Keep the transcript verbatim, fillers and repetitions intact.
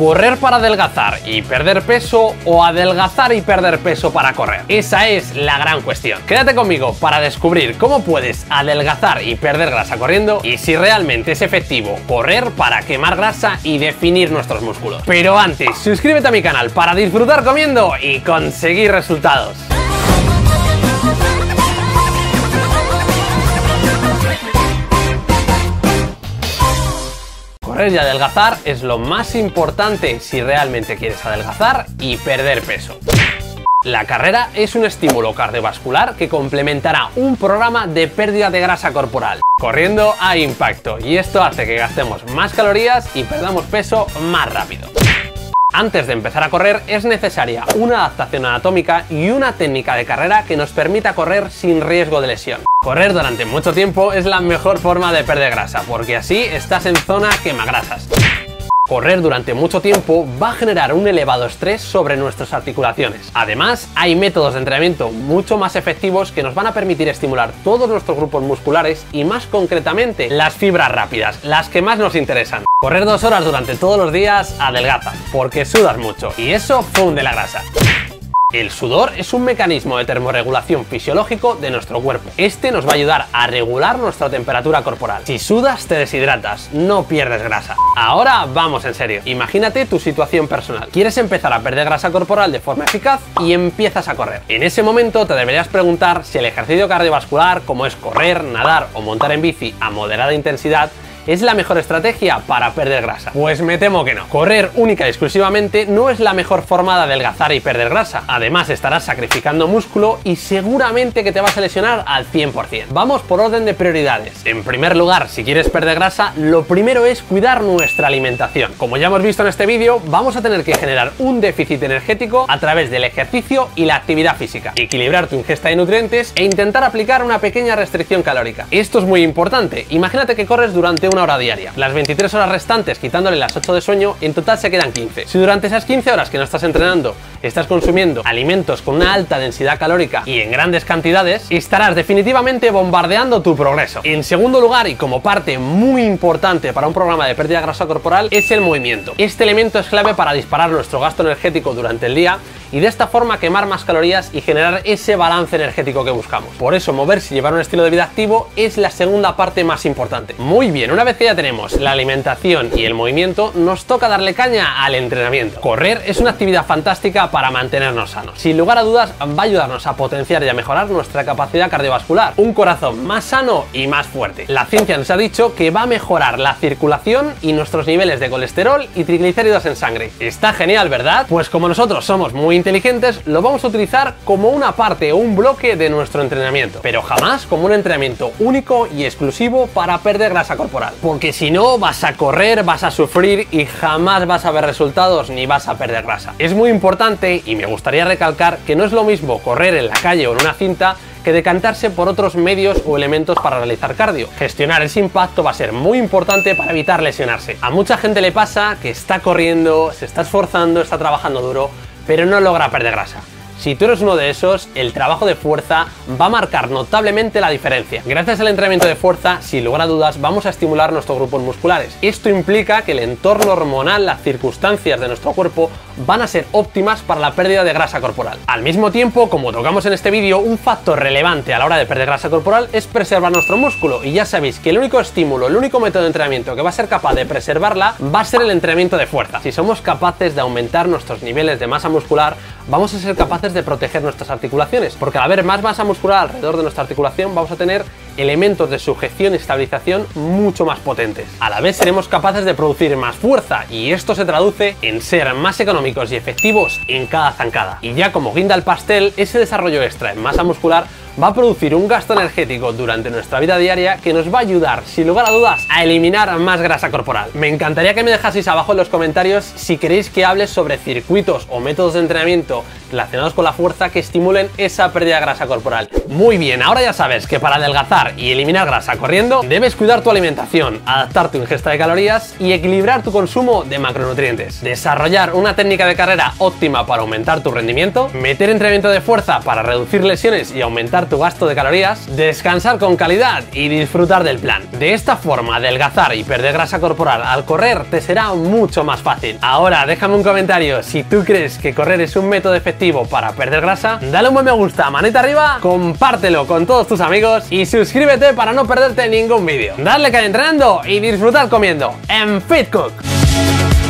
¿correr para adelgazar y perder peso o adelgazar y perder peso para correr? Esa es la gran cuestión. Quédate conmigo para descubrir cómo puedes adelgazar y perder grasa corriendo y si realmente es efectivo correr para quemar grasa y definir nuestros músculos. Pero antes, suscríbete a mi canal para disfrutar comiendo y conseguir resultados. Correr y adelgazar es lo más importante si realmente quieres adelgazar y perder peso. La carrera es un estímulo cardiovascular que complementará un programa de pérdida de grasa corporal. Corriendo hay impacto y esto hace que gastemos más calorías y perdamos peso más rápido. Antes de empezar a correr es necesaria una adaptación anatómica y una técnica de carrera que nos permita correr sin riesgo de lesión. Correr durante mucho tiempo es la mejor forma de perder grasa, porque así estás en zona quemagrasas. Correr durante mucho tiempo va a generar un elevado estrés sobre nuestras articulaciones. Además, hay métodos de entrenamiento mucho más efectivos que nos van a permitir estimular todos nuestros grupos musculares y más concretamente las fibras rápidas, las que más nos interesan. Correr dos horas durante todos los días adelgaza, porque sudas mucho y eso funde la grasa. El sudor es un mecanismo de termorregulación fisiológico de nuestro cuerpo. Este nos va a ayudar a regular nuestra temperatura corporal. Si sudas, te deshidratas, no pierdes grasa. Ahora vamos en serio. Imagínate tu situación personal. Quieres empezar a perder grasa corporal de forma eficaz y empiezas a correr. En ese momento te deberías preguntar si el ejercicio cardiovascular, como es correr, nadar o montar en bici a moderada intensidad, ¿es la mejor estrategia para perder grasa? Pues me temo que no. Correr única y exclusivamente no es la mejor forma de adelgazar y perder grasa. Además estarás sacrificando músculo y seguramente que te vas a lesionar al cien por cien. Vamos por orden de prioridades. En primer lugar, si quieres perder grasa, lo primero es cuidar nuestra alimentación. Como ya hemos visto en este vídeo, vamos a tener que generar un déficit energético a través del ejercicio y la actividad física, equilibrar tu ingesta de nutrientes e intentar aplicar una pequeña restricción calórica. Esto es muy importante. Imagínate que corres durante una hora diaria. Las veintitrés horas restantes, quitándole las ocho de sueño, en total se quedan quince. Si durante esas quince horas que no estás entrenando estás consumiendo alimentos con una alta densidad calórica y en grandes cantidades, estarás definitivamente bombardeando tu progreso. En segundo lugar, y como parte muy importante para un programa de pérdida de grasa corporal, es el movimiento. Este elemento es clave para disparar nuestro gasto energético durante el día y de esta forma quemar más calorías y generar ese balance energético que buscamos. Por eso moverse y llevar un estilo de vida activo es la segunda parte más importante. Muy bien, una vez que ya tenemos la alimentación y el movimiento, nos toca darle caña al entrenamiento. Correr es una actividad fantástica para mantenernos sanos. Sin lugar a dudas va a ayudarnos a potenciar y a mejorar nuestra capacidad cardiovascular, un corazón más sano y más fuerte. La ciencia nos ha dicho que va a mejorar la circulación y nuestros niveles de colesterol y triglicéridos en sangre. Está genial, ¿verdad? Pues como nosotros somos muy inteligentes, lo vamos a utilizar como una parte o un bloque de nuestro entrenamiento, pero jamás como un entrenamiento único y exclusivo para perder grasa corporal, porque si no vas a correr, vas a sufrir y jamás vas a ver resultados ni vas a perder grasa. Es muy importante y me gustaría recalcar que no es lo mismo correr en la calle o en una cinta que decantarse por otros medios o elementos para realizar cardio. Gestionar ese impacto va a ser muy importante para evitar lesionarse. A mucha gente le pasa que está corriendo, se está esforzando, está trabajando duro, pero no logra perder grasa. Si tú eres uno de esos, el trabajo de fuerza va a marcar notablemente la diferencia. Gracias al entrenamiento de fuerza, sin lugar a dudas, vamos a estimular nuestros grupos musculares. Esto implica que el entorno hormonal, las circunstancias de nuestro cuerpo van a ser óptimas para la pérdida de grasa corporal. Al mismo tiempo, como tocamos en este vídeo, un factor relevante a la hora de perder grasa corporal es preservar nuestro músculo. Y ya sabéis que el único estímulo, el único método de entrenamiento que va a ser capaz de preservarla va a ser el entrenamiento de fuerza. Si somos capaces de aumentar nuestros niveles de masa muscular, vamos a ser capaces de proteger nuestras articulaciones, porque al haber más masa muscular alrededor de nuestra articulación vamos a tener elementos de sujeción y estabilización mucho más potentes. A la vez seremos capaces de producir más fuerza y esto se traduce en ser más económicos y efectivos en cada zancada. Y ya como guinda al pastel, ese desarrollo extra en masa muscular va a producir un gasto energético durante nuestra vida diaria que nos va a ayudar, sin lugar a dudas, a eliminar más grasa corporal. Me encantaría que me dejaseis abajo en los comentarios si queréis que hable sobre circuitos o métodos de entrenamiento relacionados con la fuerza que estimulen esa pérdida de grasa corporal. Muy bien, ahora ya sabes que para adelgazar y eliminar grasa corriendo, debes cuidar tu alimentación, adaptar tu ingesta de calorías y equilibrar tu consumo de macronutrientes. Desarrollar una técnica de carrera óptima para aumentar tu rendimiento, meter entrenamiento de fuerza para reducir lesiones y aumentar optimizar tu gasto de calorías, descansar con calidad y disfrutar del plan. De esta forma, adelgazar y perder grasa corporal al correr te será mucho más fácil. Ahora déjame un comentario si tú crees que correr es un método efectivo para perder grasa, dale un buen me gusta, manita arriba, compártelo con todos tus amigos y suscríbete para no perderte ningún vídeo. Dale caña entrenando y disfrutar comiendo en FitCook.